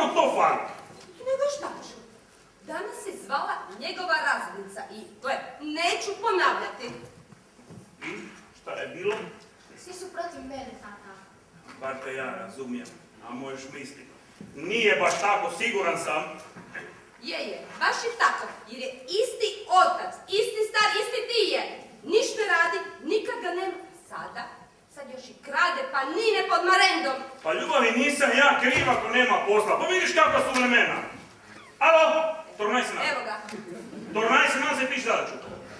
samo to fali. Nego šta ću? Danas se zvala njegova razrednica i, gle, neću ponavljati. I šta je bilo? Svi su protiv mene, tata. Bar te ja razumijem, a možeš misliti. Nije baš tako, siguran sam. Je, baš je tako, jer je isti otac, isti star, isti ti je. Ništa ne radi, nikad ga nema. Sad još i krade, pa nine pod marendom. Pa ljubavi, nisam ja kriv ako nema posla, pa vidiš kakva su vremena. Alo, tornaj se nas. Evo ga. Tornaj se nas i piš zadaću.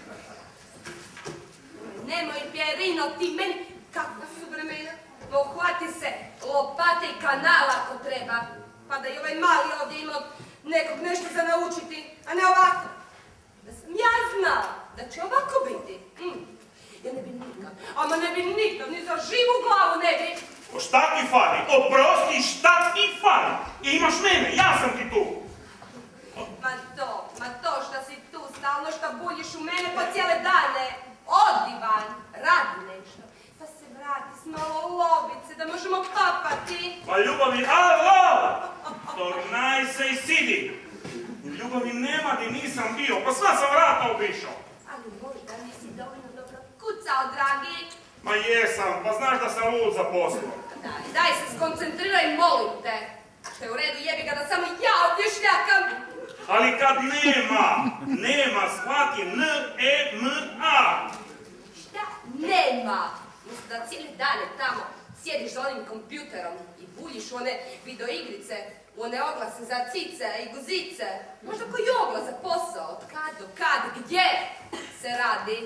Nemoj, Pierino, ti meni, kakva su vremena. Pohvati se lopate i kanala ako treba. Pa da i ovaj mali ovdje imao nekog nešto za naučiti, a ne ovako. Da sam ja znala da će ovako biti. Ja ne bi nikad, ama ne bi nikad, ni za živu glavu ne bi. O šta ti fali? Oprosti, šta ti fali? I imaš mene, ja sam ti tu. Ma to šta si tu stalno, šta buljiš u mene po cijele dane. Odi van, radi nešto. Pa se vrati s malo lovice, da možemo papati. Pa ljubavi, alo! Tornaj se i sidi. Ljubavi nema gdje nisam bio, pa sva sam vrata obišao. Ali možda nisi dovoljno dobro kucao, dragi. Ma jesam, pa znaš da sam lud za poslom. Daj se skoncentriraj, molim te. Što je u redu, jebi ga da samo ja ovdje šljakam. Ali kad nema, shvati, N-E-M-A. Šta nema? Mislim da cijeli dane tamo sjediš za onim kompjuterom i buljiš u one videoigrice, u one oglase za cice i guzice. Možda koji oglas za posao, kad do kad, gdje se radi?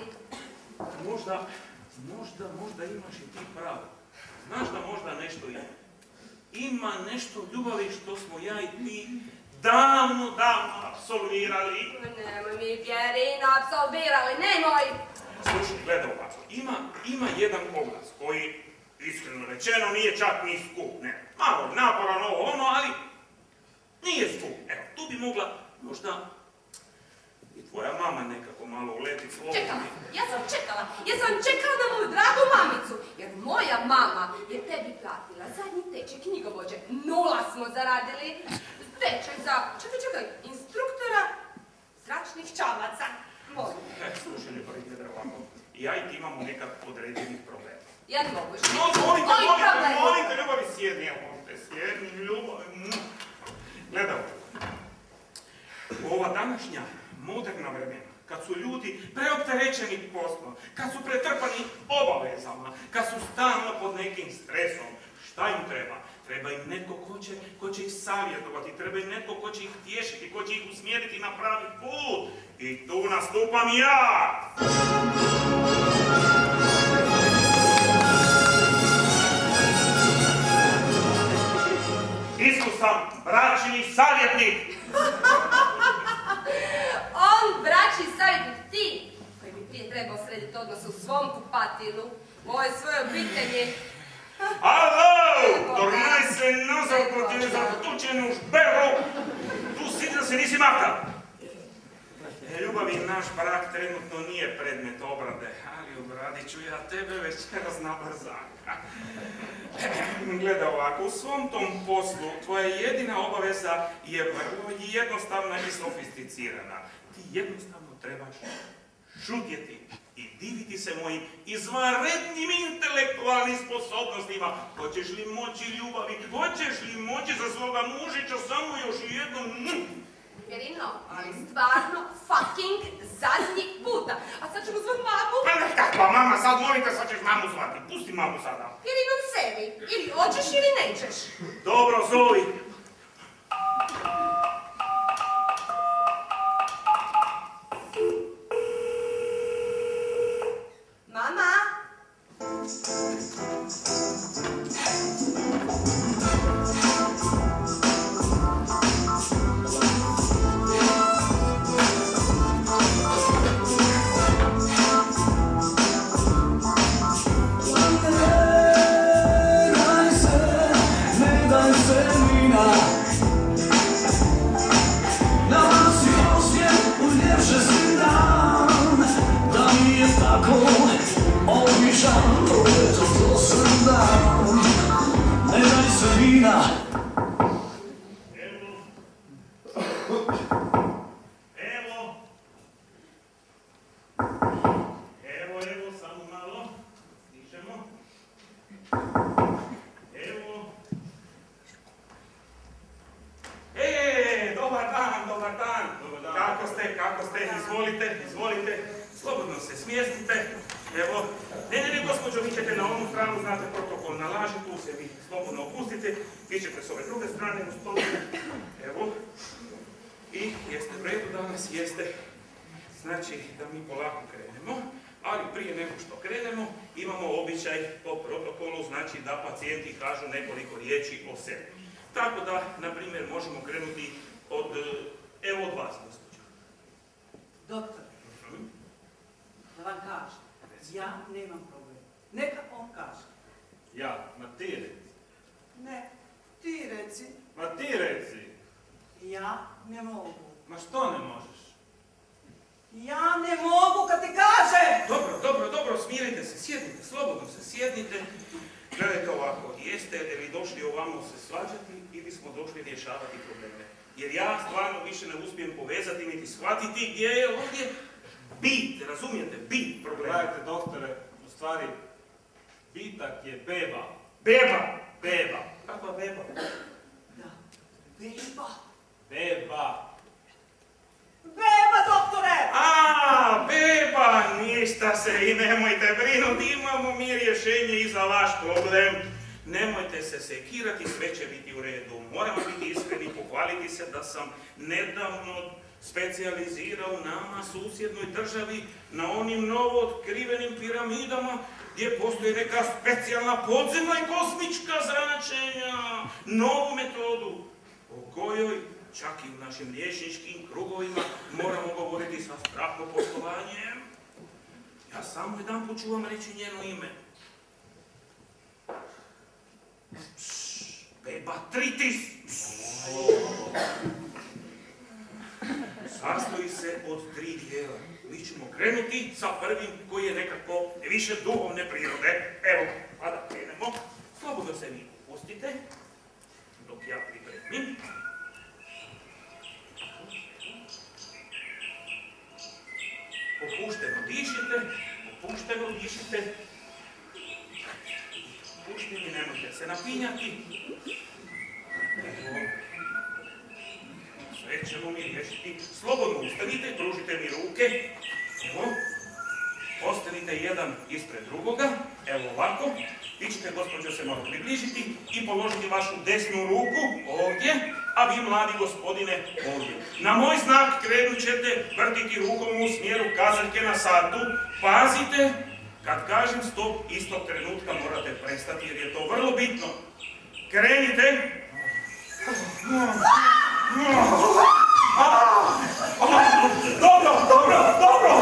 Možda imaš i ti pravo. Znaš da možda nešto ima. Ima nešto ljubavi što smo ja i ti davno apsolvirali. Nemoj mi, Pierino, apsolvirali, nemoj! Slušaj, gledaj ovako. Ima jedan oglas koji, iskreno rečeno, nije čak ni skup. Ne, malo naporan ono, ali nije skup. Evo, tu bi mogla možda i tvoja mama nekako malo uletit slovo. Ja sam čekala na moju dragu mamicu, jer moja mama je tebi platila zadnji tečaj knjigovođe. 0 smo zaradili. Tečaj za, čekaj, instruktora zračnih čamaca. Molim. Slušaj, ljubavi, gledaj ovako. Ja i ti imamo nekad određenih problema. Ja ne mogu što. Molim te, ljubavi, sjedni, ljubavi. Gledaj ovako. Ova današnja moderna vremena, kad su ljudi preopterećeni poslom, kad su pretrpani obavezama, kad su stalno pod nekim stresom, šta im treba? Treba im netko ko će ih savjetovati, treba im netko ko će ih tješiti, ko će ih usmjeriti na pravi put. I tu nastupam ja! Iskusan bračni savjetnik! On, bračni savjetnik, ti, koji bi prije trebao srediti odnos u svom kupatilu, u ovoj svojoj obitelji. Alo! Tornaj se nazad kod je zatučenu šperu! Tu sidi da se nisi makao! Ljubavi, naš brak trenutno nije predmet obrade, ali obradit ću ja tebe večeras na brzaka. Gledaj ovako, u svom tom poslu tvoja jedina obaveza je vrlo jednostavna i sofisticirana. Ti jednostavno trebaš šutjeti i diviti se mojim izvanrednim intelektualnim sposobnostima. Hoćeš li moći ljubavi? Hoćeš li moći za svoga mužića samo još jednom? Pierino, ali stvarno fucking zadnji puta. A sad ćemo zvati mamu. Pa kakva mama, sad molim te, sad ćeš mamu zvati. Pusti mamu sada. Pierino, sebi. Ili hoćeš ili nećeš. Dobro, zovi. Mama? Evo. Dobar dan, dobar dan. Kako ste? Izvolite. Slobodno se smjestite. Evo. Ne, gospođo, vi ćete na onu stranu, znate protokol nalaže, tu se vi slobodno opustite. Vi ćete s ove druge strane u stolu. Evo. I jeste u redu danas, jeste. Znači da mi polako krenemo, ali prije nego što krenemo imamo običaj po protokolu, znači da pacijenti kažu nekoliko riječi o sebi. Tako da, na primjer, možemo krenuti od vas, gospođo. Doktor, da vam kažem, ja nemam problem. Neka on kaže. Ja, ma ti reci. Ne, ti reci. Ma ti reci. Ja ne mogu. Ma što ne možeš? Ja ne mogu kad ti kažem! Dobro, smirite se, sjednite, slobodno se sjednite. Gledajte ovako, jeste li došli ovamo se svađati ili smo došli rješavati probleme? Jer ja stvarno više ne uspijem povezati niti shvatiti gdje je ovdje bit, razumijete, bit problema. Gledajte, doktore, u stvari, bitak je beba. Beba. Kakva beba? Da, beba. Beba, doktore! Beba, ništa se i nemojte brinuti, imamo mi rješenje i za vaš problem. Nemojte se sekirati, sve će biti u redu. Moramo biti iskreni, pohvaliti se da sam nedavno specijalizirao u nama susjednoj državi na onim novo otkrivenim piramidama gdje postoji neka specijalna podzemna i kosmička zračenja, novu metodu o kojoj čak i u našim liječničkim krugovima moramo govoriti sa strahno poštovanjem. Ja samo jedan put ću vam reći njeno ime. Beba Tritis. Sastoji se od 3 dijela. Mi ćemo krenuti sa prvim koji je nekako više duhovne prirode. Evo, pa da krenemo. Slobodno se mi opustite dok ja pripremim. Opušteno dišite. Pušteni, nemojte se napinjati. Evo. Sve ćemo mi riješiti. Slobodno ustanite, pružite mi ruke. Evo. Ostanite jedan ispred drugoga. Evo ovako. Vi ćete, gospođo, se malo približiti i položiti vašu desnu ruku ovdje, a vi, mladi gospodine, ovdje. Na moj znak krenut ćete vrtiti rukom u smjeru kazaljke na satu. Pazite, kad kažem stop, istog trenutka morate prestati jer je to vrlo bitno. Krenite. Dobro,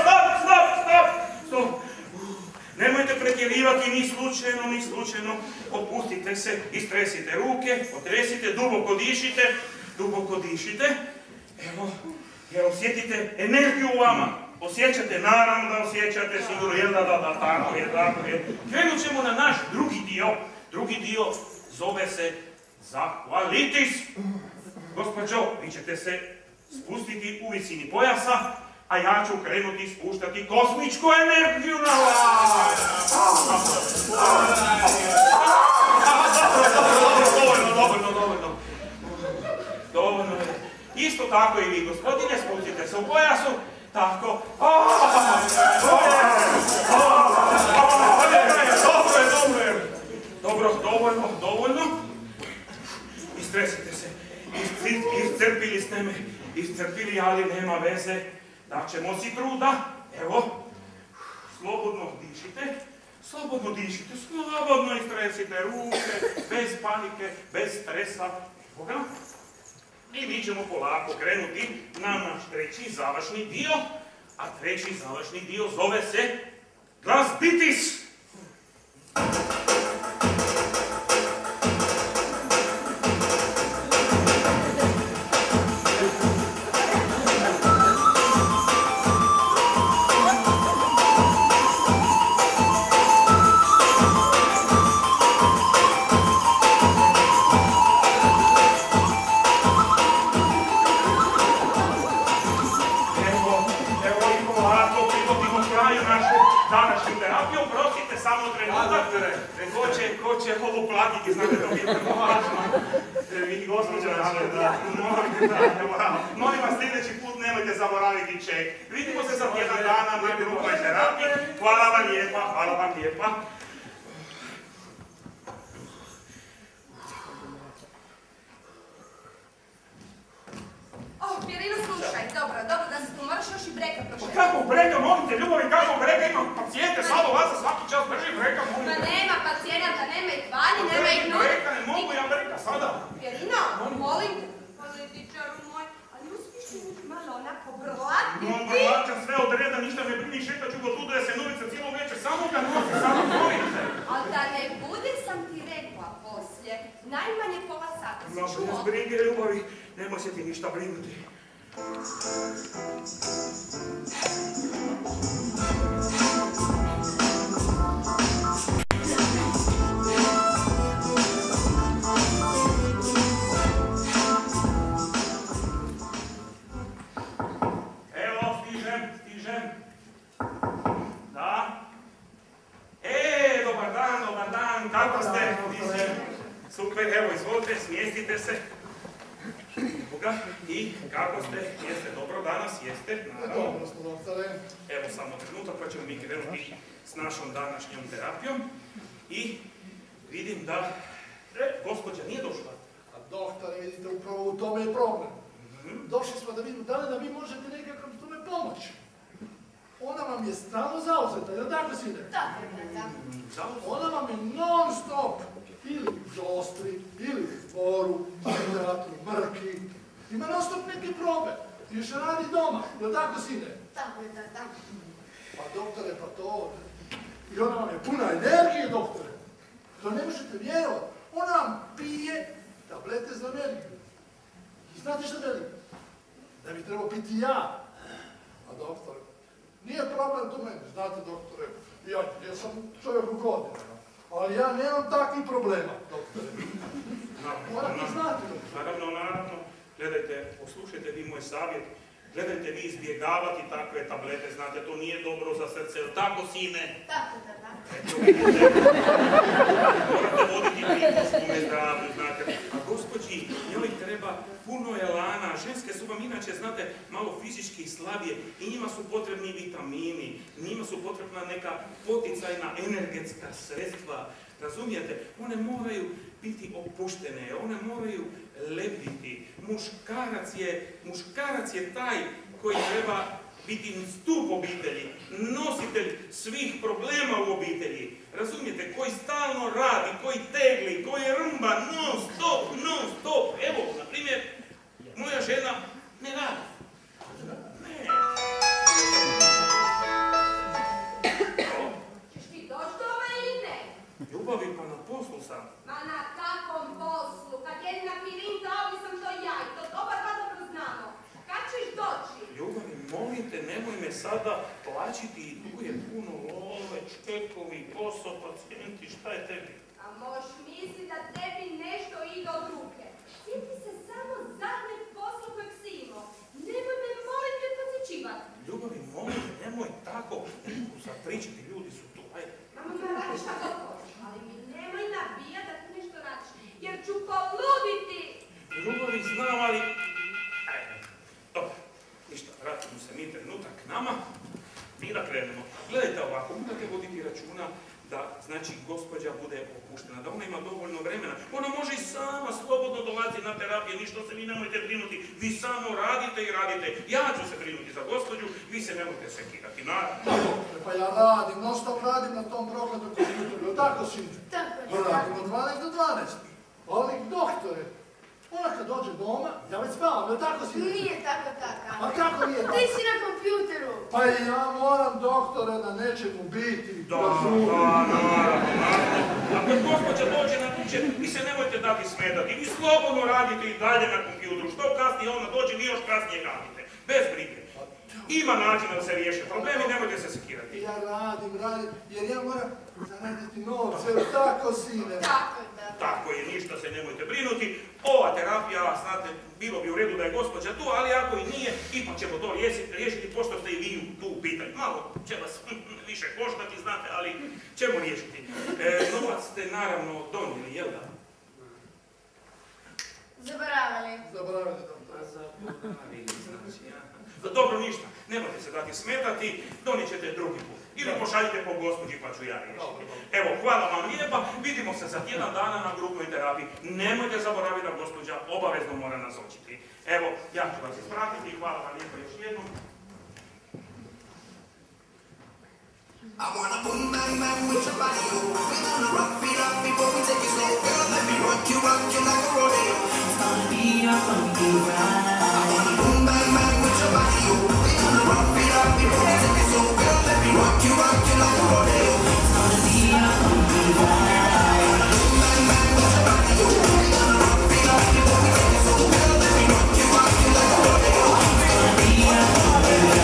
stop. Nemojte pretjerivati ni slučajno. Opustite se, istresite ruke, otresite, duboko dišite. Evo, osjetite energiju u vama. Osjećate, naravno da osjećate, sigurno, jel da, tako je. Krenut ćemo na naš drugi dio. Drugi dio zove se zahvalitis. Gospođo, vi ćete se spustiti u visini pojasa, a ja ću krenuti spuštati kosmičku energiju na vas. Dovoljno je. Isto tako i vi, gospodine, spustite se u pojasu. Tako. Dobro je. Dovoljno. Istresite se. Iscrpili ste me. Ali nema veze. Daćemo si truda. Evo. Slobodno dišite. Slobodno istresite ruke. Bez panike, bez stresa. I mi ćemo polako krenuti na naš treći završni dio, a treći završni dio zove se Glasbitis. Evo i polako privodimo kraju našu današnju terapiju, prosite samo trenutak. Ko će ovo platiti, znate, to mi je vrlo važno. Vi, gospođa, molim vas, sljedeći put nemojte zaboraviti ček. Vidimo se za tjedan dana na grupnoj terapiji. Hvala vam lijepa, hvala vam lijepa. Pirino, slušaj, dobro da se tu moraš još i breka prošeti. Kako breka, molim te, ljubavi, kako breka, imam pacijente, slabo vas svaki čas drži breka, molim te. Ma nema pacijenata, nema ih vani, nema ih nude. Breka, ne mogu ja breka, sada. Pirino, molim te, političaru moj, ali uspiješ ti mi malo onako brlatiti? No, brlačam sve od reda, ništa ne brini, šetat ću go tu da je se novica cijelo večer, samo ga nosi, samo molim te. Ali da ne bude sam ti rekla poslije, najmanje pola sata, si čuo? Bez brige, ljubavi, nemoj se ti ništa brinuti. Evo, stižem. Da? Dobar dan, kako ste? Super, evo, izvolite, smjestite se. I kako ste? Jeste dobro danas? Jeste? Naravno. Dobro smo, doktore. Evo samo trenutak pa ćemo mi krenuti s našom današnjom terapijom. I vidim da gospođa nije došla. A doktore, vidite, upravo u tome je problem. Došli smo da vidimo da li da vi možete nekako tome pomoći. Ona vam je stalno zauzeta, jel tako sine? Tako je, tako. Ona vam je non stop ili u žostri, ili u zboru, teatru, mrki. Ima non stop neki problem. Još radi doma, jel tako sine? Tako je, tako. Pa doktore, pa to... I ona vam je puna energije, doktore. To ne možete vjerovati. Ona vam pije tablete za energiju. I znate što veli? Da bi trebao biti ja. A doktore, nije problem to meni. Znate, doktore, ja sam čovjek u godinama. Ali ja nemam takvih problema, doktore. Morate znati, doktore. Naravno. Gledajte, poslušajte vi moj savjet. Gledajte vi izbjegavati takve tablete, znate, to nije dobro za srce, jel tako, sine? Tako je, tako. Eto, vidite, morate voditi brigu o svome zdravlju, znate. A gospođi, njoj treba puno elana, ženske su vam inače, znate, malo fizički slabije i njima su potrebni vitamini, njima su potrebna neka poticajna energetska sredstva, razumijete? One moraju biti opuštene, one moraju lebditi. Muškarac je taj koji treba biti stup obitelji, nositelj svih problema u obitelji. Razumijete? Koji stalno radi, koji tegli, koji rmba, non stop. Evo, na primjer, moja žena ne radi. Ne. Češ ti doći doma ili ne? Ljubavi, pa na poslu sam. Ma na kakvom poslu? Kad jedina Pirinta, ovdje sam to ja i to oba dva dobro znamo. Kad ćeš doći? Ljubavi, molim te, nemoj me sada plaćiti i tu je puno love, čekovi, posao, pacijenti, šta je tebi? A možeš misli da tebi nešto ide od ruke. Sjeti se samo zadnjeg posla kojeg si imao. Nemoj me, molim te, podsjećivati. Ljubavi, molim te, nemoj tako. Zapričati, ljudi su tu, ajde. Mama, radiš šta god hoćeš, ali mi nemoj nabijati da ti nešto radiš, jer ću poluditi. Ljubavi, znam, ali... Ajde, dobro, ništa, vratimo se mi trenutak k nama i da krenemo. Gledajte ovako, morate voditi računa da, znači, gospođa bude opuštena, da ona ima dovoljno vremena. Ona može i sama slobodno dolaziti na terapiju, ništa se vi nemojte brinuti. Vi samo radite i radite. Ja ću se brinuti za gospođu, vi se nemojte sekirati. Naravno. Pa ja radim, non stop radim na tom prokletu kompjuteru, tako sine? Tako je. Radim od 12 do 12. Ali, doktore, ona kad dođe doma, ja već spavam, jel tako sine? Nije tako. A kako nije tako? Ti si na kompjuteru. Pa i ja moram, doktore, na nečemu biti. Naravno. A kad gospođa dođe na kuće, vi se nemojte dati smetati. Vi slobodno radite i dalje na kompjuteru. Što kasnije ona dođe, vi još kasnije radite. Bez brige. Ima načina da se riješe problemi, nemojte se sekirati. Ja radim, jer ja moram zaraditi novce, tako sine? Tako je. Tako je, ništa se nemojte brinuti. ova terapija, znate, bilo bi u redu da je gospođa tu, ali ako i nije, ipak ćemo to riješiti, pošto ste i vi tu u pitanju. Malo će vas više koštati, znate, ali ćemo riješiti. Novac ste naravno donijeli, jel da? Zaboravili. Zaboravili, doktore. Dobro, ništa, nemojte se dati smetati, donijet ćete drugi put. Ili pošaljite po gospođi pa ću ja riješiti. Evo, hvala vam lijepa, vidimo se za tjedan dana na grupnoj terapiji. Nemojte zaboraviti da gospođa obavezno mora nazočiti. Evo, ja ću vas ispratiti, hvala vam lijepa još jednom. I wanna boom bang bang with your body, oh. We're gonna rock it up before we take it slow. Girl, let me rock you like a rodeo. It's gonna be a funky ride. I wanna boom bang bang with your body, oh. We're gonna rock it up before we take it slow. Girl, let me rock you like a rodeo. It's gonna be a funky ride. I wanna boom bang bang with your body, oh. We're gonna rock it up before we take it slow. Girl, let me rock you like a rodeo. It's gonna be a funky ride.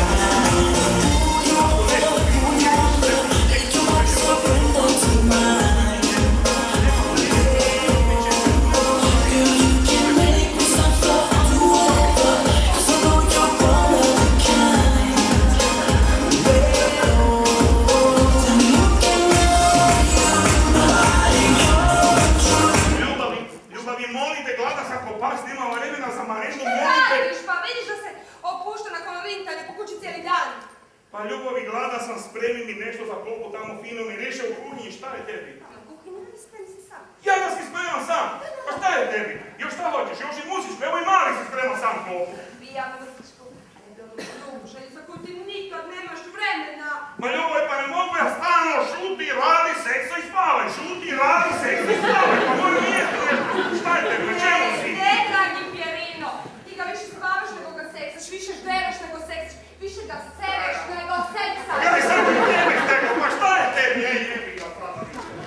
Pa ljubavi, glada sam, spremi mi nešto za klopu tamo fino mi riješe u kuhinji, šta je tebi? Na kuhinji ne spremi si sam. Ja da si spremam sam! Pa šta je tebi? Još šta hoćeš? Još i muzičku, evo i mali si spremao sam klopu. Bija muzičku. Ljubušaj, za koju ti nikad nemaš vremena. Ma ljubav, pa ne mogu ja stalno šuti, radi seksa i spavaj, šuti, radi seksa i spavaj, pa moj mjesto nešto. Šta je tebi, na čemu si? Ne, dragi Pjerino, ti ga više spavaš nego ga seksaš, više ždereš nego seksaš. Više ga sereš nego seksa. Ja sam u tebi stekao, pa šta je tebi? Jebi ga, prava.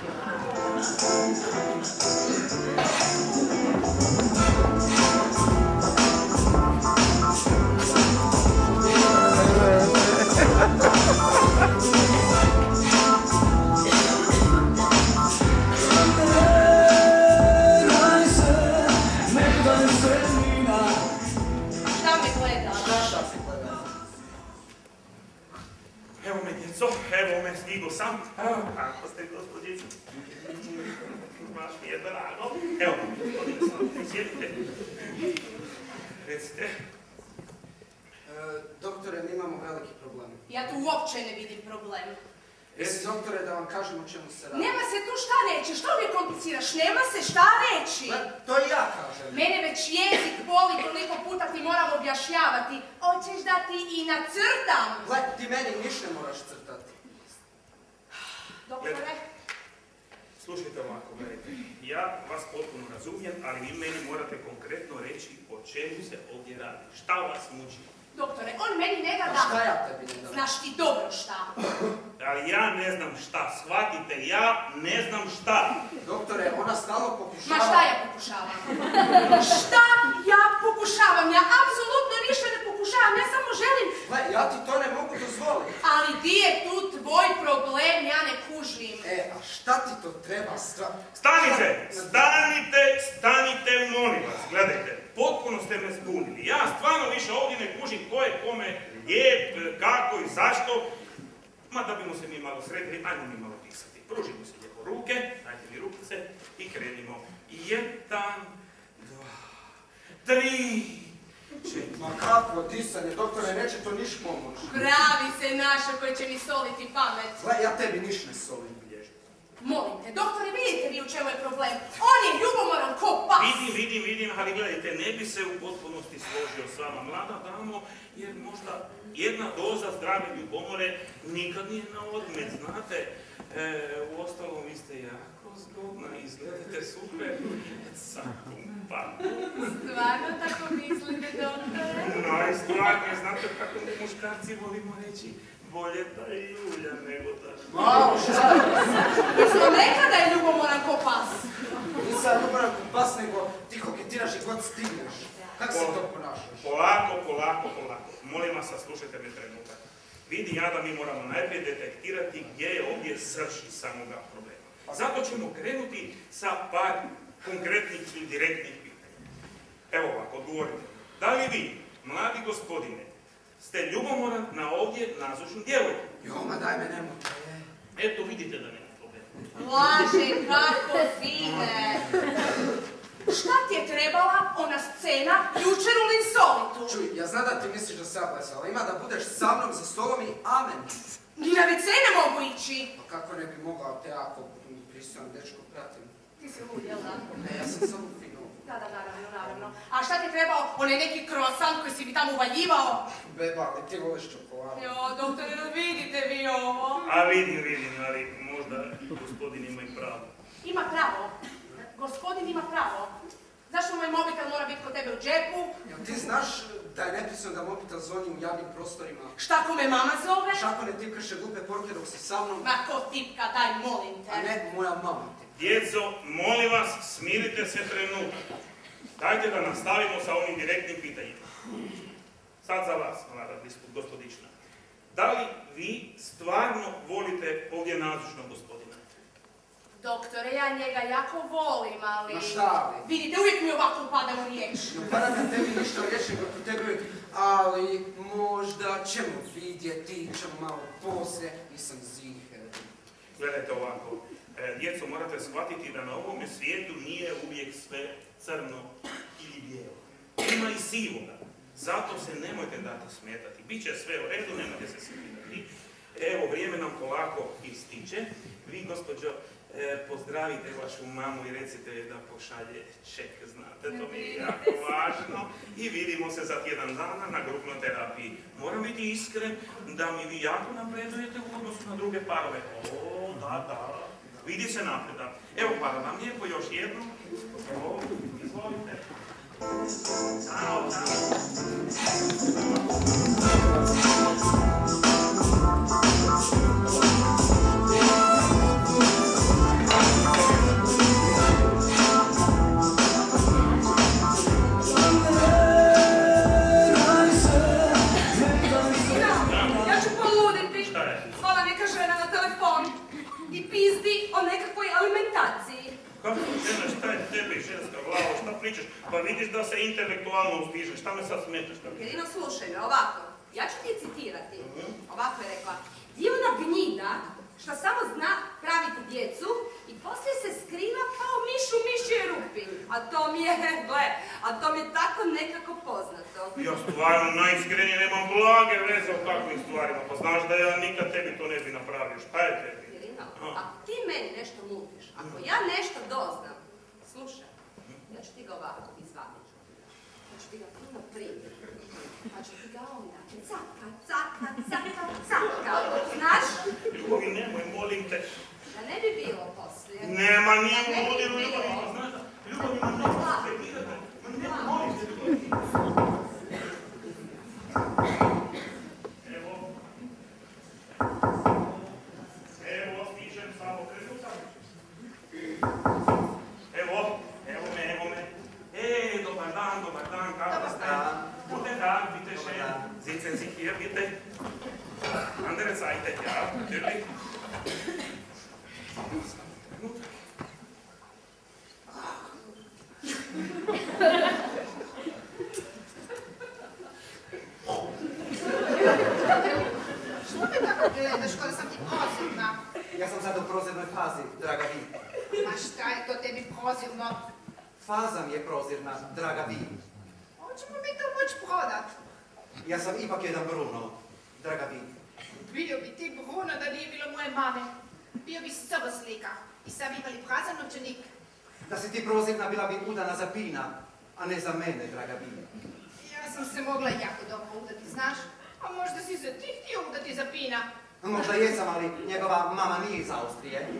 Šta me gledaš? Evo me, djeco, evo me, stigo sam. Kako ste, gospođice? Baš mi je drago. Evo, sjedite. Recite. Doktore, mi imamo veliki problem. Ja tu uopće ne vidim problem. Doktore, da vam kažem o čemu se radi. Nema se tu šta reći, što uvijek kompliciraš? Nema se šta reći. To i ja kažem. Mene već jezik boli, toliko puta ti moram objašnjavati. Hoćeš da ti i nacrtam? Gle, ti meni niš ne moraš crtati. Doktore? Slušajte ovako, gledajte. Ja vas potpuno razumijem, ali vi meni morate konkretno reći o čemu se ovdje radi. Šta vas muči? Doktore, on meni ne da da. Šta ja tebi ne dam? Znaš ti dobro šta. Ali ja ne znam šta, shvatite, ja ne znam šta. Doktore, ona stalno pokušava... Ma šta ja pokušavam? Šta ja pokušavam? Ja apsolutno ništa ne pokušavam, ja samo želim... Gle, ja ti to ne mogu dozvoliti. Ali di je tu tvoj problem, ja ne kužim. A šta ti to treba? Stanite, molim vas, gledajte. Potpuno ste me zbunili. Ja stvarno više ovdje ne kužim ko je kome lijep, kako i zašto. Ma da bimo se mi malo sretili, ajmo mi malo pisati. Pružimo se lijepo ruke, dajte mi rukice i krenimo. 1, 2, 3, 4. Ma kakvo disanje, doktore, neće to niš pomoći. Pravi se naša koji će mi soliti pamet. Gle, ja tebi niš ne solim. Molim te, doktore, vidite vi u čemu je problem. On je ljubomoran ko pas. Vidim, ali gledajte, ne bi se u potpunosti složio s vama, mlada damo, jer možda jedna doza zdrave ljubomore nikad nije na odmet, znate. Uostalom, vi ste jako zgodna, izgledate super. Stvarno tako mislite, doktore? Najstvarnije, znate kako muškarci volimo reći, bolje da je Julja nego da... Malo, šta je? Jesam vam rekla da je ljubomoran ko pas? Nisam ljubomoran ko pas, nego ti koketiraš i god stigneš. Kako se to ponašaš? Polako. Molim vas, saslušajte me trenutak. Vidi ja da mi moramo najprije detektirati gdje je ovdje srž samoga problema. Zato ćemo krenuti sa par konkretnih i direktnih pitanja. Evo ovako, odgovorite. Da li vi, mladi gospodine, ste ljubomoran na ovdje nazočnu djevojku? Jo, ma daj me, nemoj. Eto, vidite da nema problema. Laže, kako fine. Šta ti je trebala ona scena jučer u Linsolitu? Čuj, ja znam da ti misliš da se aplesala. Ima da budeš sa mnom za stolom i amen. Ni na WC ne mogu ići. Pa kako ne bi mogao te jako pristojan dečko pratim? Ti si lud, jel da? Ne, ja sam samo fino. Da, naravno. A šta ti je trebao onaj neki croissant koji si mi tamo uvaljivao? Beba, ali ti voliš čokoladu. Jo, doktore, vidite vi ovo. A vidim, ali možda gospodin ima i pravo. Ima pravo. Gospodin ima pravo. Zašto moj mobitel mora biti kod tebe u džepu? Jel ti znaš da je nepristojno da mobitel zvoni u javnim prostorima? Šta ko me mama zove? Šako ne tipkaše glupe poruke dok si sa mnom? Ma ko tipka, daj molim te. A ne, moja mama ti. Djeco, molim vas, smirite se trenutak. Dajte da nastavimo sa ovim direktnim pitanjima. Sad za vas, mlada gospodična. Da li vi stvarno volite ovdje nazočnog gospodina? Doktore, ja njega jako volim, ali... Ma šta li? Vidite, uvijek mi ovako upada u riječ. Ne upada na tebi ništa u riječi kod tebi, ali možda ćemo vidjeti, ćemo malo poslije, nisam ziher. Gledajte ovako, djeco, morate shvatiti da na ovome svijetu nije uvijek sve crno ili bijelo. Ima i sivoga. Zato se nemojte dati smetati. Biće sve u redu, nemojte se smetati. Evo, vrijeme nam polako ističe. Vi, gospođo, pozdravite vašu mamu i recite da pošalje ček, znate, to mi je jako važno. I vidimo se za tjedan dana na grupnoj terapiji. Moram biti iskren da mi vi jako napredujete u odnosu na druge parove. O, da. Vidi se napredak. Evo, hvala vam lijepo, još jednu. Evo, izvolite. Ćao. Ja ću poluditi. Šta je? Hvala neka žena na telefon i pizdi o nekakvoj alimentaciji. Kako žena, šta je tebi ženska glava, šta pričaš? Pa vidiš da se intelektualno uzdižeš, šta me sad smetaš? Jedino slušaj me, ovako. Ja ću ti citirati. Ovako je rekla. Divna gnjida što samo zna praviti djecu i poslije se skriva kao miš u mišjoj rupi. A to mi je tako nekako poznato. Ja stvarno najiskrenije nemam blage veze o takvim stvarima, pa znaš da ja nikad tebi to ne bi napravio, šta je tebi? Irina, ako ti meni nešto mutiš, ako ja nešto doznam, slušaj, ja ću ti ga ovako izvadit. Ja ću ti ga puno primiti. Pa ću ti ga onda caka, znaš? Ljubavi, nemoj, molim te. Da ne bi bilo poslije. Nema, nije ludilo, ljubavi, znaš da, ljubavi, nemoj se prekidati, molim te, ljubavi. Evo, stižem samo trenutak. Evo me. Dobar dan, kako ste? Guten Tag, bitte schön. Sitzen Sie hier, bitte. Andere Seite, ja, natürlich. Što me tako gledaš, kada sam ti prozirna? Ja sam sad u prozirnoj fazi, draga vi. Ma šta je to tebi prozirno? Faza mi je prozirna, draga vi. Hoćemo mi to moći prodat. Ja sam ipak jedan Bruno, draga vi. Bio bi ti Bruno da nije bilo moje mame. Bio bi sobo slika. I sad bi imali prazan novčanik. Da si ti prozirna, bila bi udana za Pina, a ne za mene, draga vi. Ja sam se mogla jako dobro udati, znaš? A možda si se ti htio udati za Pina. Možda jesam, ali njegova mama nije iz Austrije.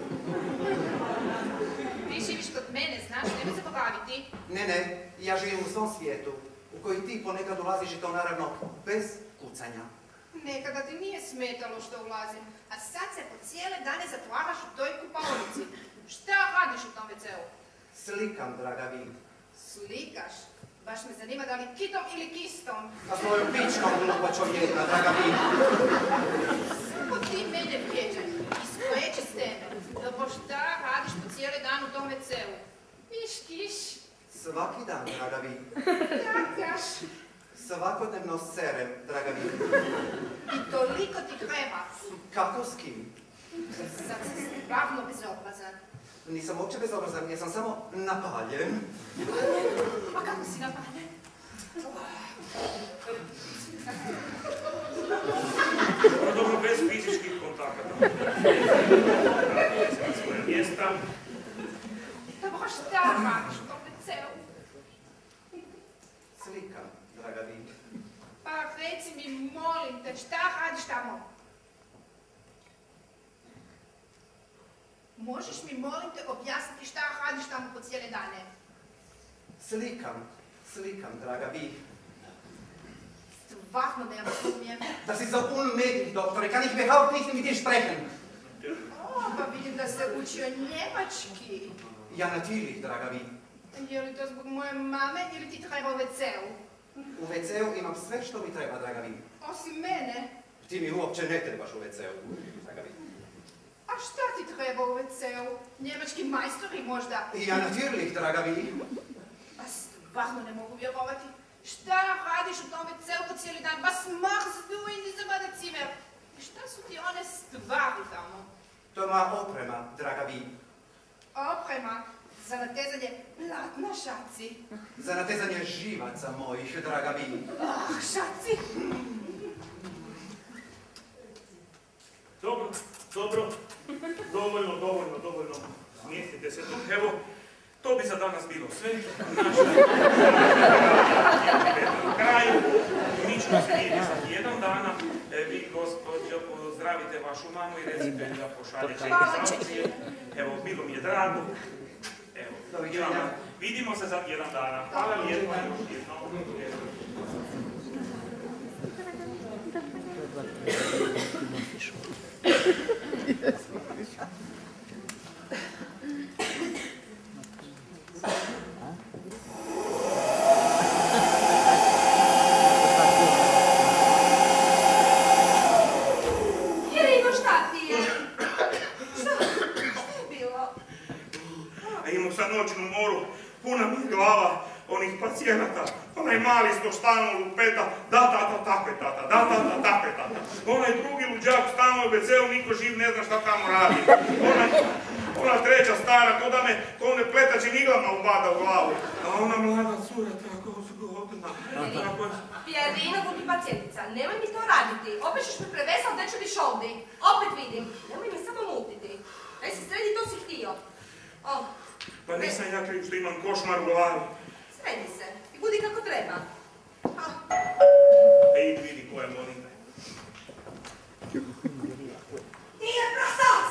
Ti živiš kod mene, znaš, nemoj se pobaviti. Ne, ja živim u svom svijetu, u koji ti ponekad ulaziš i to naravno bez kucanja. Nekada ti nije smetalo što ulazim, a sad se po cijele dane zatvaraš u toj kupaonici. Šta radiš u tom WC-u? Slikam, draga vi. Slikaš? Baš me zanima da li kitom ili kistom. A svoju pičkom glupo čovjeka, draga vi. Samo ti mene vrijeđaj i skreći s tebe. Dobro, šta radiš po cijeli dan u tom WC-u? Kiš. Svaki dan, draga vi. Takaš. Svakodnevno serem, draga vi. I toliko ti treba. Kako s kim? Sad si stvarno bezobrazan. Nisam uopće bezobrazan, ja sam samo napaljen. A kako si napaljen? Dobro, bez fizičkih kontakata. Vratite se na svoje mjesta. Dobro, šta radiš u tom WC-u? Slikam, draga vi. Pa reci mi, molim te, šta radiš tamo? Možeš mi, molim te, objasniti šta radiš tamo po cijele dane? Slikam, draga vi. Stvarno ne razumijem. Das ist so unmöglich, Doktore. Kann ich überhaupt nicht mit dir sprechen? O, pa vidim da se učio njemački. Ja, natürlich, draga vi. Je li to zbog moje mame ili ti treba u WC-u? U WC-u imam sve što mi treba, draga vi. Osim mene. Ti mi uopće ne trebaš u WC-u, draga vi. A šta ti treba u WC-u? Njemački majstori možda? Ja, natürlich, draga vi. A stvarno ne mogu vjerovati. Šta radiš u tom WC-u po cijeli dan? Was machst du in diesem Badezimmer? I šta su ti one stvari tamo? To je moja oprema, draga vi. Oprema za natezanje platna, šaci. Za natezanje živaca mojih, draga vi. Ah, šaci! Dobro. Dovoljno. Smjestite se tu. Evo, to bi za danas bilo sve. Naša je na kraju. Mi ćemo se vidjeti za jedan dana. Vi, gospođo, pozdravite vašu mamu i recite da pošalje čeki. Evo, bilo mi je drago. Evo, vidimo se za jedan dana. Hvala lijepo još jednom. Jerino, šta ti je? Šta je bilo? Imam sad noćnu moru, puna mi je glava onih pacijenata. Onaj mali stalno lupeta, da tata, tako je tata, da tata, tako je tata. Onaj drugi luđak stalno u WC-u, niko živ ne zna šta tamo radi. Ona treća stara, ko one pletačim iglama ubada u glavu. A ona mlada cura, tako zgodna. Pierino, budu pacijentica, nemoj mi to raditi. Opet ćeš me prevesat da ću viš ovdje. Opet vidim, nemoj me samo mutiti. Daj se sredi, to si htio. Pa nisam ja kriv što imam košmar u glavi. Sredi se i budi kako treba. Ej, vidi ko je, molim te. Nije prasac!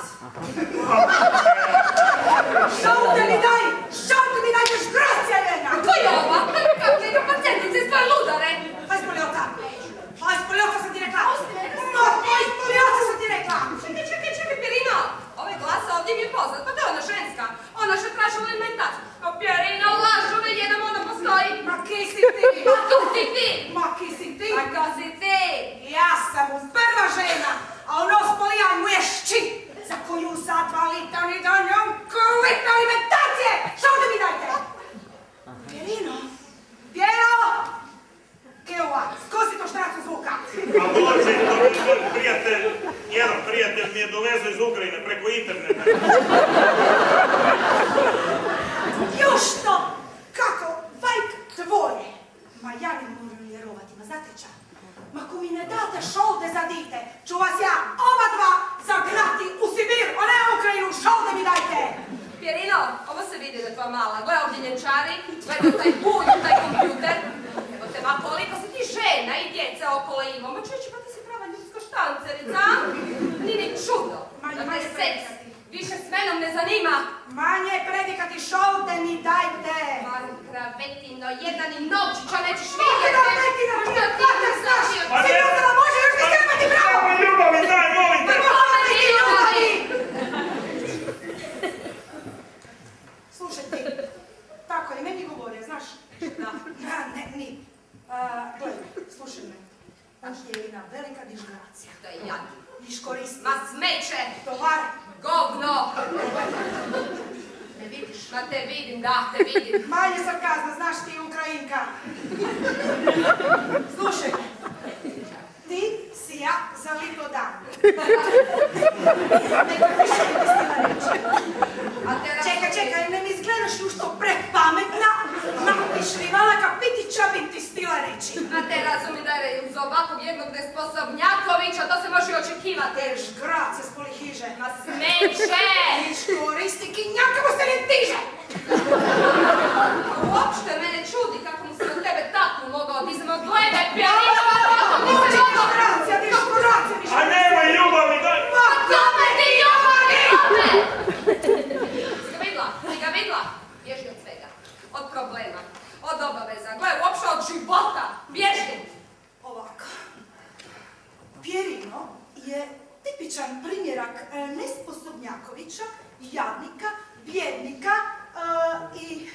Šaute mi daj još gracija jedna! A ko je ova? Kako neka pacijentica iz tvoje ludare? Haj spoliota sam ti rekla! Haj spoliota sam ti rekla! Čekaj, Pierino! Ovaj glas ovdje mi je poznat, pa to je ona ženska. Ona što traži alimentaciju. A Pierino, lažu da jedan ona postoji. Ma ki si ti? Ma tu si ti! Ma ki si ti? Ma ko si ti? Ja sam prva žena, a ono spolija mješći, za koju za 2 litra ni danjom kvitna alimentacije! Šaute mi dajte! Pierino! Keova, skozi to štracu zvuka! A dođe, jedan prijatelj mi je dovezao iz Ukrajine preko interneta. Još to! Kako? Vajk tvoje! Ma ja ne moram vjerovati, ma znate ča? Ma ko mi ne date šolde za dite, ću vas ja oba dva zagrati u Sibir, a ne u Ukrajinu, šolde mi dajte! Pierino, ovo se vidi da je tvoja mala. Gledaj ovdje ljenčari, gledaj taj bulj, taj kompjuter. Evo te, ma koliko si ti žena i djece okolo ima. Ma čući, pa ti si prava ljudska štancerica. Nije ni čudo. Da te seks više s menom ne zanima. Manje predikati, šolde mi dajte! Kraventino, jedan i novčića nećeš Mogu vidjeti. da neki na mene, plate znaš! Sigurno može još mi skrbati pravo! Ma ljubavi, daj, molim te! Slušaj ti, tako je, meni govore, znaš? Da. Ja, ne, ni. Gledaj, slušaj me. Znaš je jedna velika dižgracija. To je jad. Viš koristi. Ma smeće! Tovar. Govno! Ne vidiš? Ma te vidim, da, te vidim. Manje sarkazma, znaš ti Ukrajinka. Slušaj, ti si ja za lipo dan. Neka više mi stila reći. Čekaj, ne mi izgledaš u što prepametna, napišrivala kapitića bi ti stila reći. A te razumi da je uz ovakvog jednog nesposobnjakovića, to se može i očekivati. Tež, gracije s polihiže. Ma smeće! Viš koristi kinjaka mu se ne tiže! Uopšte mene čudi kako mu se od tebe takvu mogao odizamo. Gledaj, pijanova roda, mi se Diško gracija, diško gracija, A nemoj ljubavi, daj! Ma kome ti ljubavi? Si ga vidla? Bježi od svega. Od problema, od obaveza, gledaj, uopšte od života. Bježi! Ovako. Pierino je tipičan primjerak nesposobnjakovića, jadnika, bjednika i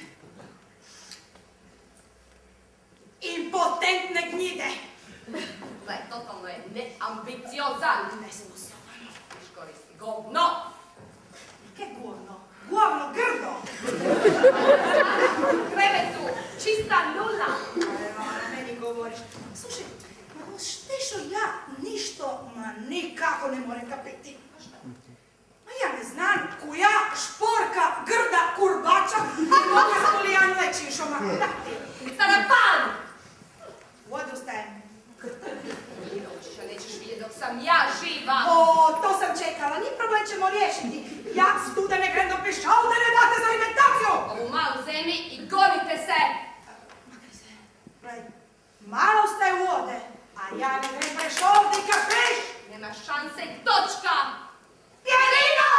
impotentne gnjide. Gledaj, totalno je neambiciozan. Nesposoban. Viš koristi govno. Ke govno? Govno grdo. Krevetu, čista nula. Evo, meni govoriš. Slušaj, štešo ja ništo, nikako ne morem kapiti. Ma ja ne znam, kuja, šporka, grda, kurbača i moga spolijan lečišo, ma kuda ti? Sada pali! Odustajem. Što nećeš vidjeti dok sam ja živa. O, to sam čekala, ni problem ćemo riješiti. Ja studene grem do pišaldere date za alimentaciju. Ovu malu zemlji i gonite se. Malo ostaje u vode, a ja ne grem preš ovdje, kapiš? Nema šanse i točka. Pierino!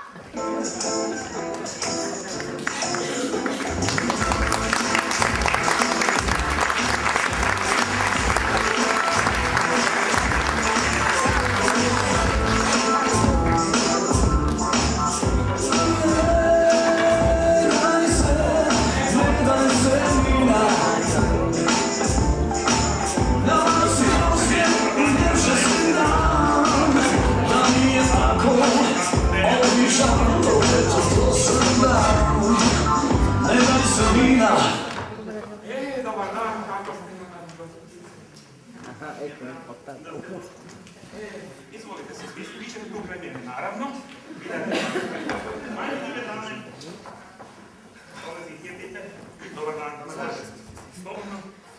Dobar dan, kako ste? Izvolite se, vi ćete tu premijeri, naravno. Manje dane. Dolazi, jedite. Dobar dan, slobodno.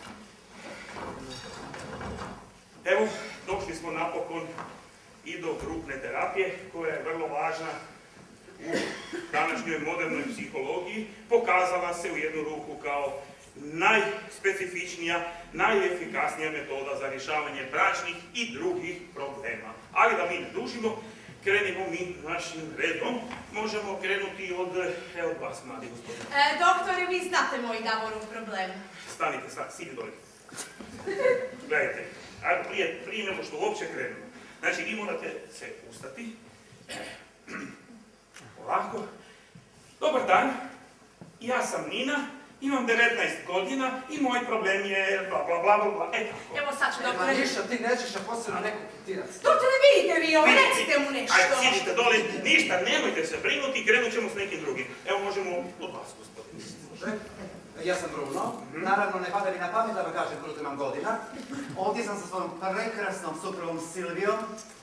Evo, došli smo napokon i do grupne terapije, koja je vrlo važna u današnjoj modernoj psihologiji. Pokazala se u jednu ruku kao najspecifičnija, najefikasnija metoda za rješavanje bračnih i drugih problema. Ali da mi ne dužimo, krenimo mi našim redom. Možemo krenuti od vas, mladi gospodine. Doktore, vi znate moj Davorov problem. Stanite sad, sidi dole. Gledajte, prije nego što uopće krenemo. Znači, vi morate se ustati. Ovako. Dobar dan, ja sam Nina, imam 19 godina i moj problem je bla bla bla bla. Evo sad ću doktore. Ništa, ti nećeš, a posebno nekog kitirac. Doktore, vidite vi ovo, recite mu nešto. Ajde, sidite dole, ništa, nemojte se brinuti, krenut ćemo s nekim drugim. Evo, možemo od vas, gospodine. Ja sam Bruno, naravno ne pada mi na pamet da vam kažem koliko imam godina. Ovdje sam sa svojom prekrasnom suprugom Silvijom.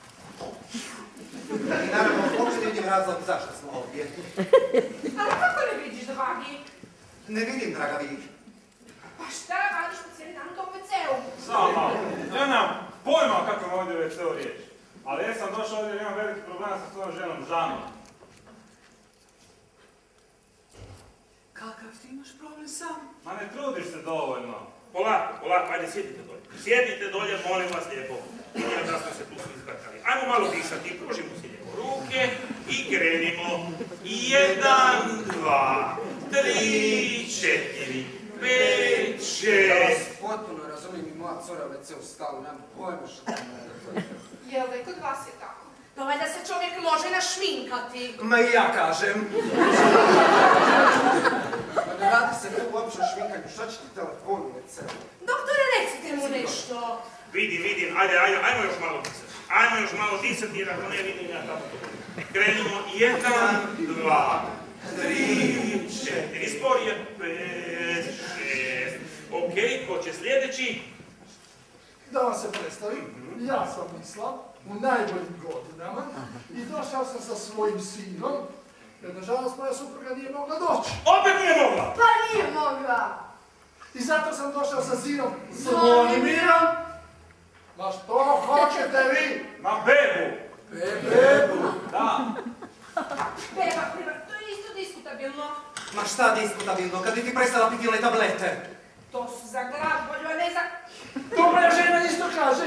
I naravno, uopće ne vidim razlog zašto smo ovdje. Ali kako ne vidiš, dragi? Ne vidim, draga vi. Pa šta radiš po cijeli dan u tom WC-u? Samo malo. Ja nemam pojma kako me ovdje već ceo riječ. Ali ja sam došao ovdje jer imam veliki problem sa svojom ženom Žanom. Kakav ti imaš problem sam? Ma ne trudiš se dovoljno. Polako, ajde, sjedite dolje. Sjedite dolje, molim vas lijepo. Vidim da smo se tu svi zbrkali. Ajmo malo disati, pružimo si lijepo ruke i krenimo. 1, 2, 3, 4, 5, 6. Ja vas potpuno razumijem i moja cura već se ustala, nemam pojma što to mora. Jel da i kod vas je tako? Pa valjda se čovjek može našminkati. Ma i ja kažem. Ma ne radi se tu uopće o šminkanju, šta će ti telefon već se? Doktore, recite mu nešto. Vidim, ajmo još malo disati. Ajmo još malo disati jer ako ne vidim ja kako to. Krenimo, 1, 2, 3, 4, sporije, 5, 6. Ok, ko će sljedeći? Da vam se predstavim, ja sam Mislav, u najboljim godinama i došao sam sa svojim sinom, jer nažalost moja supruga nije mogla doći. Opet nije mogla! Pa nije mogla. I zato sam došao sa sinom Zvonimirom. Ma što hoćete vi? Ma bebu! Bebu! Da! Beba, to je isto diskutabilno. Ma šta diskutabilno, kad bi ti prestala piti one tablete? To su za glagolju, a ne za... To moja žena isto kaže.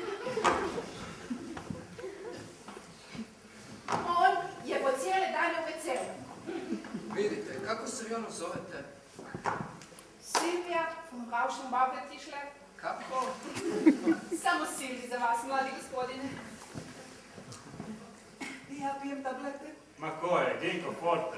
On je po cijele dane u WC-u. Vidite, kako se vi ono zovete? Silvija von Rauschenbauer-Tischler. Kako? Samo Silvi za vas, mladi gospodine. Ja pijem tablete. Ma ko je? Ginko Forte.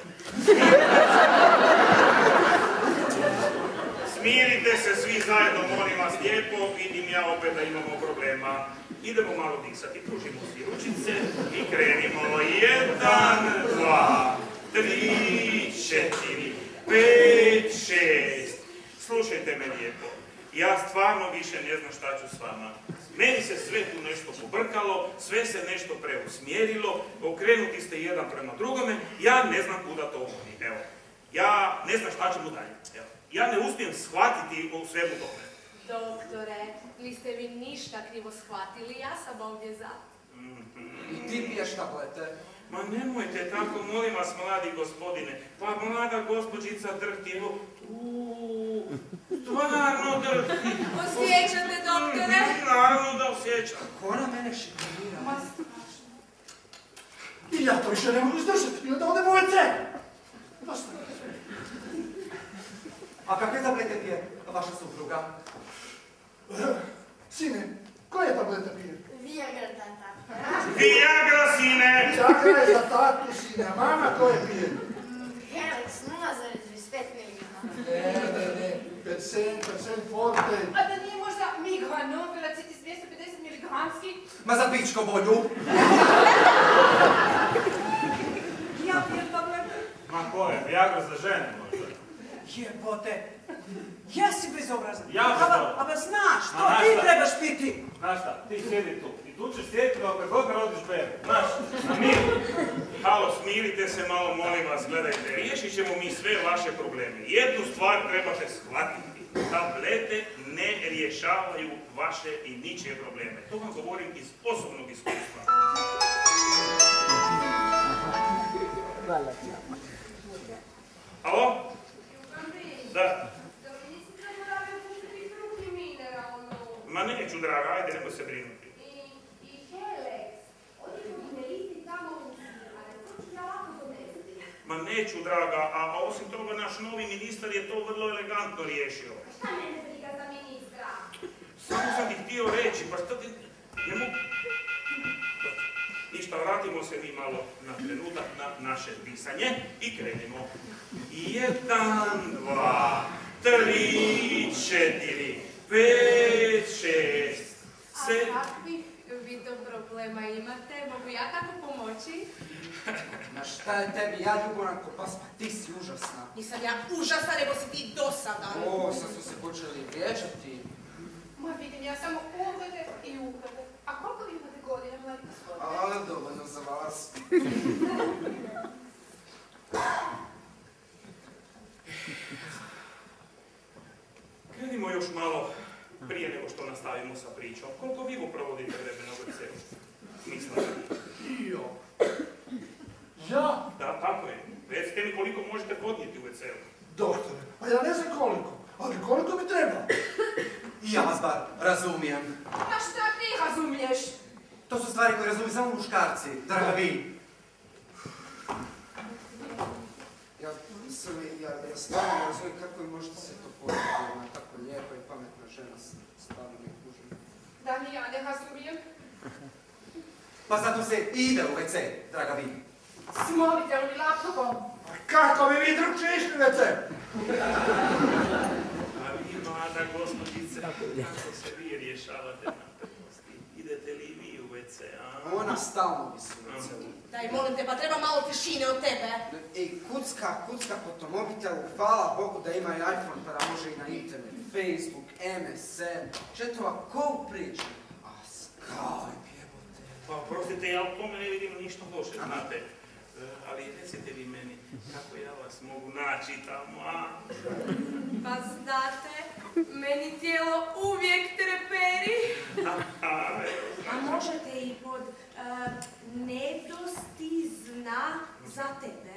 Smirite se svi zajedno, molim vas lijepo, vidim ja opet da imamo problema. Idemo malo disati, pružimo si ručice i krenimo. 1, 2, 3, 4, 5, 6. Slušajte me lijepo, ja stvarno više ne znam šta ću s vama. Meni se sve tu nešto pobrkalo, sve se nešto preusmjerilo, okrenuti ste jedan prema drugome, ja ne znam kuda to vodi. Evo, ja ne znam šta ćemo dalje. Evo, ja ne uspijem shvatiti u svemu tome. Doktore, niste vi ništa krivo shvatili, ja sam ovdje za. I ti piješ tablete? Ma nemojte tako, molim vas, mladi gospodine. Pa mlada gospođica drhti, evo, stvarno drhti. Osjećate, doktore? Naravno da osjećam. Ko ona mene šikanira? Ma strašno. I ja to više ne mogu izdržati. I onda odem u WC. Dosta. A kakve tablete pije vaša supruga? Sine, koje tablete pije? Viagra, tata. Viagra, sine! Viagra je za tatu, sine. A mama koje pije? Helix 0,25 mg. Ne. Persen forte. A da nije možda Migranov, Velacitis 250 mg? Ma za pičko bolju! Ja pijem tablete. Ma ko je? Viagra za žene možda. Jebote. Ja si bezobrazan. Ja bezobrazan. Aba znaš, Ma, to znaš ti šta? trebaš piti. Znaš šta, ti sjedi tu. I tu ćeš sjediti dok god ne rodiš bebu. Znaš, na miru. Halo, smirite se malo, molim vas, gledajte, riješit ćemo mi sve vaše probleme. Jednu stvar trebate shvatiti. Tablete ne rješavaju vaše i ničije probleme. To vam govorim iz osobnog iskustva. Alo? Da. Ma neću, draga, ajde, nemoj se brinuti. I Helix, oni su ne isti tamo u ali to ću ja lako donesiti. Ma neću, draga, a osim toga naš novi ministar je to vrlo elegantno riješio. Šta mene briga za ministra? Samo sam ti htio reći, pa šta ti... Ne mogu... Ništa, vratimo se mi malo na trenutak na naše disanje i krenemo. 1, 2, 3, 4, 5, 6, 7... A kakvih vi to problema imate? Mogu ja kako pomoći? Na šta je tebi? Ja ljuboran ko pas, pa ti si užasna. Nisam ja užasna, nego si ti dosadan. O, sad su se počeli vrijeđati. Ma vidim, ja samo uvrede i uvrede. A koliko vi imate godina, mladi gospodine? Ali dovoljno za vas. Krenimo još malo prije nego što nastavimo sa pričom. Koliko vi provodite vremena u WC-u? Mislim. Jo. Ja? Da, tako je. Recite mi koliko možete podnijeti u WC-u. Doktore, pa ja ne znam koliko, ali koliko mi treba? I ja vas bar razumijem. Pa šta ti razumiješ? To su stvari koje razumiju samo muškarci, draga vi. Ja stvarno ne razumijem kako možete se to podnijeti. Ona tako lijepa i pametna žena, stvarno ne kužim. Da ni ja ne razumijem. Pa zato se ide u WC, draga vi. S mobitelom i laptopom. Pa kako bi vi drugčije išli WC? A vi, mlada gospođice, kako se vi rješavate napetosti? Idete li vi u WC, a? Ona stalno visi u WC-u. Da Daj, molim te, pa treba malo tišine od tebe. Ej, kucka po tom mobitelu, hvala Bogu da ima i iPhone pa da može i na internet, Facebook, MSN, četova ko priča, a Skype jebote. Pa prostite, ja u tome ne vidim ništa loše, znate. Ali recite vi meni, kako ja vas mogu naći tamo, a? Pa znate, meni tijelo uvijek treperi. A možete i pod nedostizna za tebe.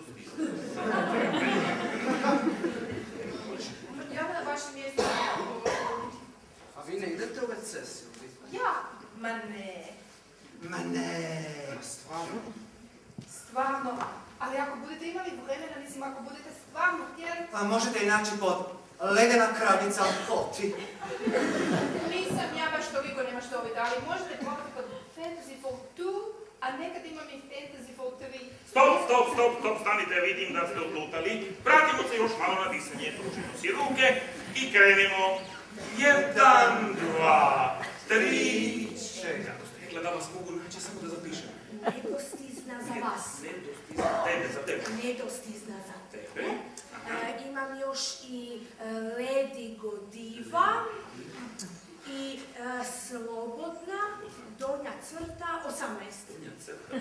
Ja bi na vašem mjestu A vi ne idete u WC Silvi? Ja? Ma ne. Ma ne, stvarno. Stvarno. Ali ako budete imali vremena, mislim, ako budete stvarno htjeli... A možete i naći pod ledena kraljica Poti. Nisam ja baš toliko nemaštovita, ali možete probati pod Fantasy Fold 2, a nekad imam i Fantasy Fold 3. Stop, stanite, vidim da ste odlutali. Vratimo se još malo na disanje, pružimo si ruke i krenemo. 1, 2, 3, 4. Kako ste rekla da vas mogu naći, samo da zapišem. Nedostizna za vas. Nedostizna za tebe. Nedostizna za tebe. Tebe. Imam još i Lady Godiva i slobodna donja crta 18. Donja crta.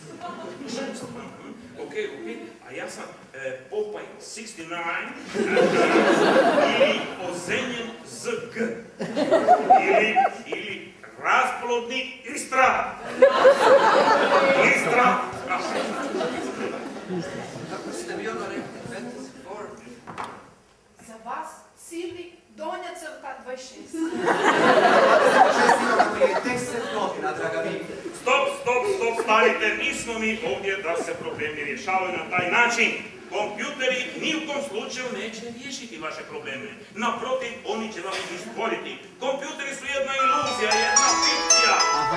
Ok. A ja sam Popaj 69 ili ozenjen ZG. Ili rasplodni Istra. Kako ste vi ono rekli, Fantasy Fold? Za vas, Silvi, donja crta 26. 6 imamo prije 10 godina, draga vi. Stop, stanite, nismo mi ovdje da se problemi rješavaju na taj način. Kompjuteri ni u kom slučaju neće riješiti vaše probleme. Naprotiv, oni će vam ih stvoriti. Kompjuteri su jedna iluzija, jedna fikcija.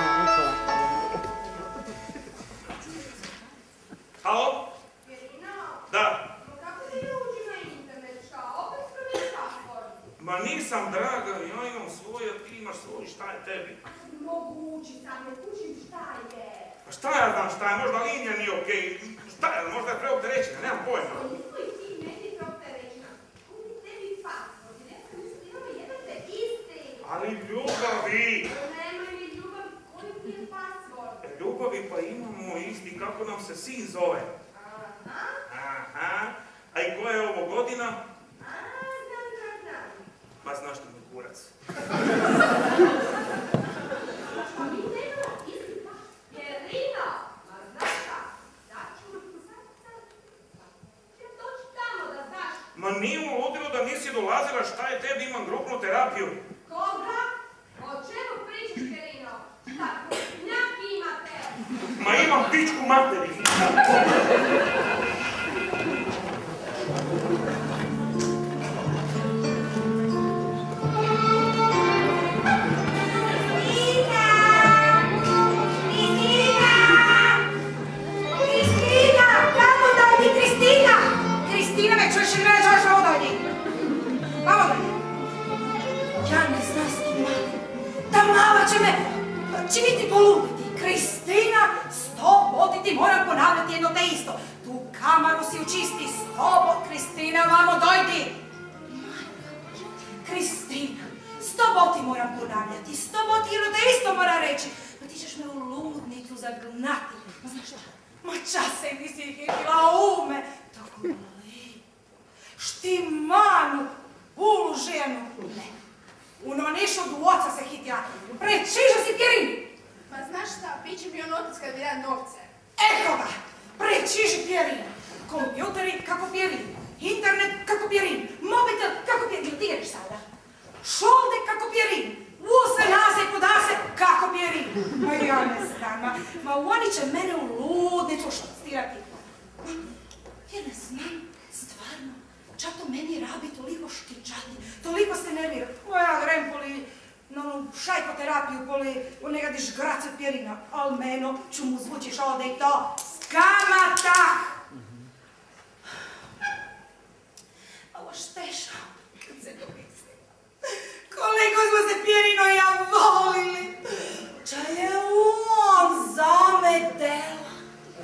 Halo? Da. Kako ti ne uđi na internet, šta? Opet promijeni pasport. Ma nisam, draga, ja imam svoj, a ti imaš svoj, šta je tebi? Mogu ući, sam ne kušim šta je. Pa šta ja znam šta je, možda linija nije okej. Šta je, možda je preopterećena, nemam pojma. Nemoj ti meni preopterećena. Kupi tebi pasport, ne sam mislila jedan te isti. Ali ljubavi! Nemoj mi ljubav, koji ti je pasport? Ljubavi pa imamo isti, kako nam se sin zove. Aha. A i koja je ovo godina? Znam. Ma znaš što mi kurac. Pa mi nemamo isti pasport. Jerina, ma znaš šta? Daću ti sad. Će doći tamo da znaš. Ma nije mu ludilo da nisi dolazila, šta je tebi, imam grupnu terapiju. Koga? O čemu pričaš, Jerino? Šta, krupnjak imate? Ma imam pičku materi. Kristina, me čuješ ili ne čuješ ovo dojdi? Vamo dojdi. Ja ne znam s kim mali. Ta mala će biti poluditi. Kristina, ti moram ponavljati jedno te isto. Tu kamaru si učisti, Kristina, vamo dojdi. Kristina, ti moram ponavljati, jedno te isto mora reći. Pa ti ćeš me u ludnicu zagnati. Ma znaš šta? Ma čase mi si hitila ume. Tako lijepo. Štimanu, ulu ženu. Ne. U Novanišu od oca se hitila. Prečiža si Pjerin. Ma znaš šta, bit će mi on otac kad mi da novce. Eto ga, prečiži Pjerin. Kompjuteri kako Pjerin. Internet kako Pjerin. Mobitel kako Pjerin. Ti ideš sada. Šolde kako Pjerin. Use, nase, podase kako Pjerin. Ma ja ne znam, ma oni će mene u ludnicu šastirati. Ja ne znam, stvarno, čato meni rabi toliko škičati, toliko se nervira. Ja grem poli na šajkoterapiju, poli u negadiš grace Pjerina, al meno ću mu zvučiš ovdje i to skamata. Ovo šteša, kad se domisli. Koliko smo se Pjerino i ja volili. Ča je on zametela.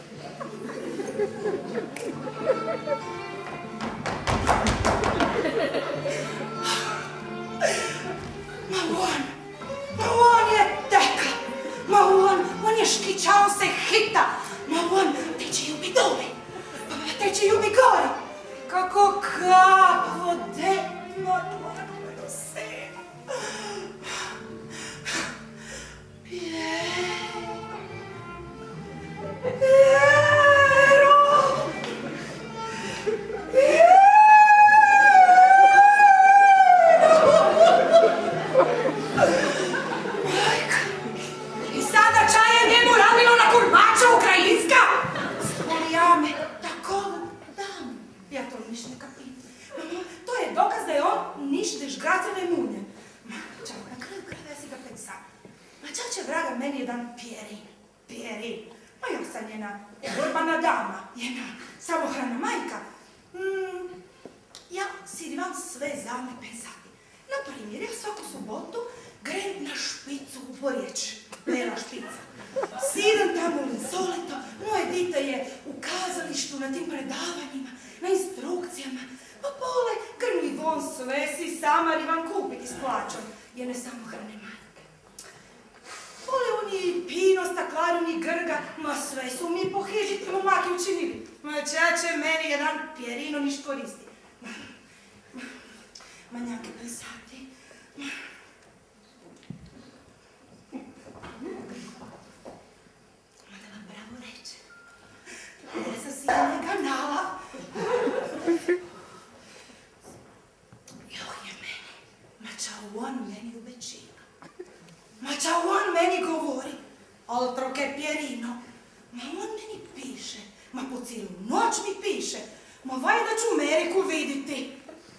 jedna urbana dama, jedna samohrana majka, ja si vam sve zame pensati. Naprimjer, ja svaku subotu grem na špicu u Porječ, Bela špica. Sidam tamo u Linsoleto, moje dite je u kazalištu na tim predavanjima, na instrukcijama, pa pole grmi von sve si sama rivam kupiti s plaćom, jer ne samohrane majke. Pole oni pino, staklaruni, grga, ma sve su mi po hiži momaki učinili. Ma čače meni jedan Pierino niš koristi. Ma njake pensati. Ma da vam bravo reče. Ja sam si njega nala. Joh je meni. Ma čao on meni ubečiva. Ma čao on meni govori. Altro che Pierino. Ma on meni piše. Ma po cijelu noć mi piše. Ma vaj da ću Ameriku vidjeti.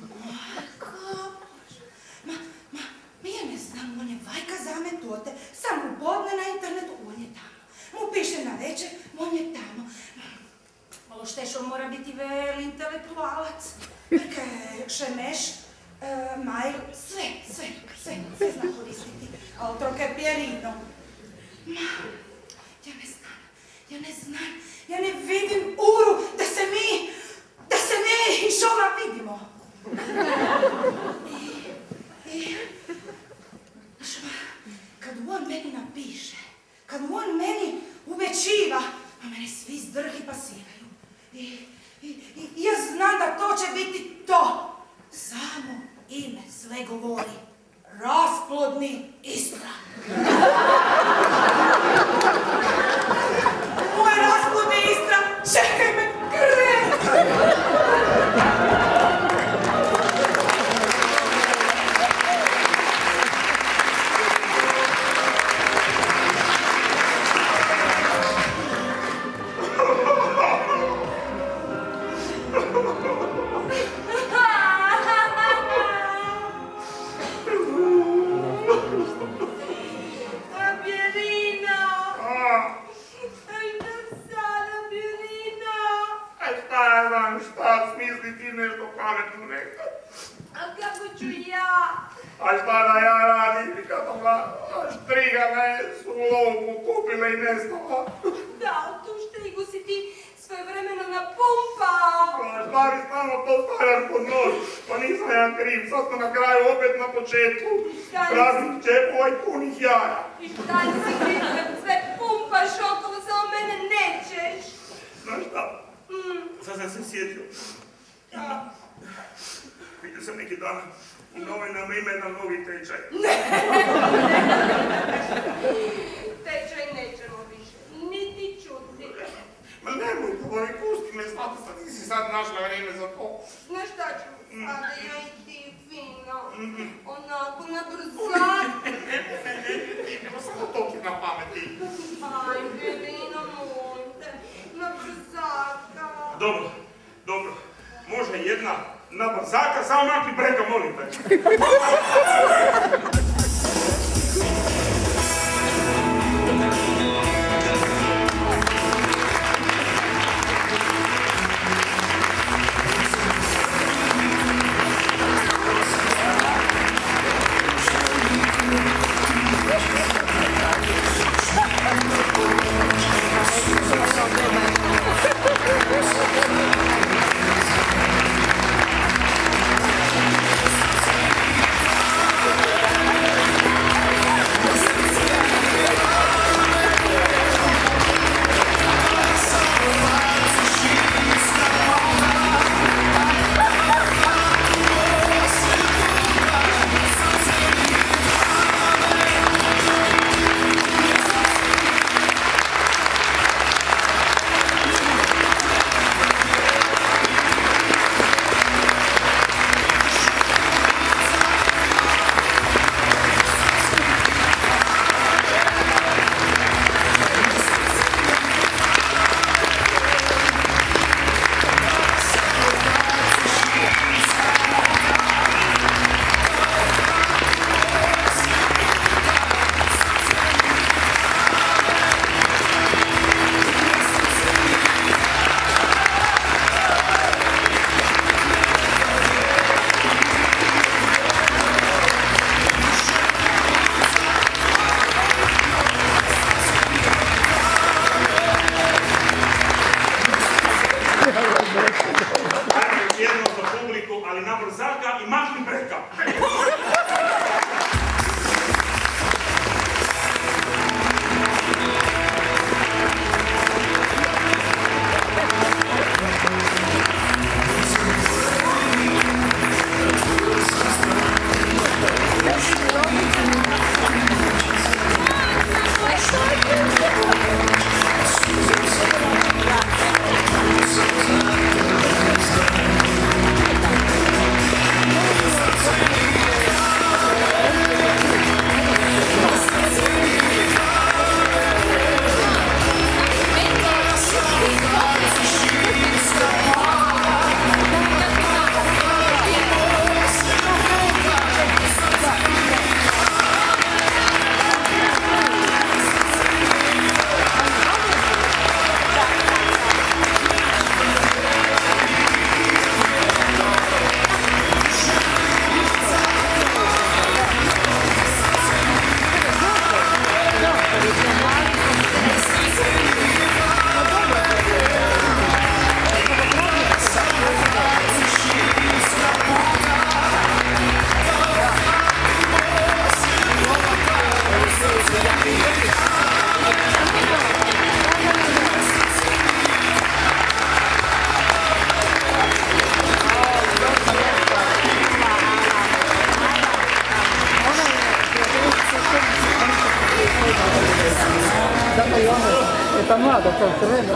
Ja ne znam, on je vajka zametote, sam mu podne na internetu, on je tamo. Mu piše na večer, on je tamo. Malo šteš, on mora biti vel intelektualac. Perke šemeš, mail, sve zna koristiti. Altro che Pierino. Ma, ja ne znam, ja ne vidim uru da se mi i šoma vidimo. Kad on meni napiše, kad on meni uvečiva, a mene svi zdrhi pasiraju. I ja znam da to će biti to. Samo ime sve govori. Rasplodni Istra. Moj rasplodni Istra, čekaj me, Da, tu štigu si ti svojevremeno napumpao. Šta mi stalno to stavljaš pod nos? Pa nisam ja kriv, sad smo na kraju opet na početku. Praznih čepova i punih jaja. I šta si kriv kad sve pumpaš okolo, samo mene nećeš? Znaš šta? Sad sam se sjetio. Vidio sam neki dan u novinama ima jedan novi tečaj. Tečaj nećemo više, niti čuti. Ma nemoj to, ne pusti me, znate sad, ti si sad našla vrijeme za to. Znaš šta ćemo sada, ja i ti fino, onako na brzak. Nemo samo to ti na pameti. Aj, Belino, molim te, na brzaka. Dobro, može jedna na brzaka, samo makni brega, molim te. ali na brzaka i mahim breka. Está mlada, to crvena.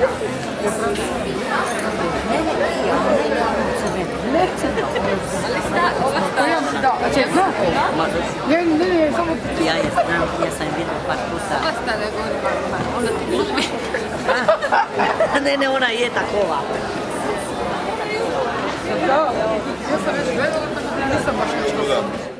Ne, samo... Ja je znam, ja sam vidio par puta. Ostane gore, onda ti glumi. Ne, ona je takova. Da, ja sam već gledala, tako da nisam baš nešto.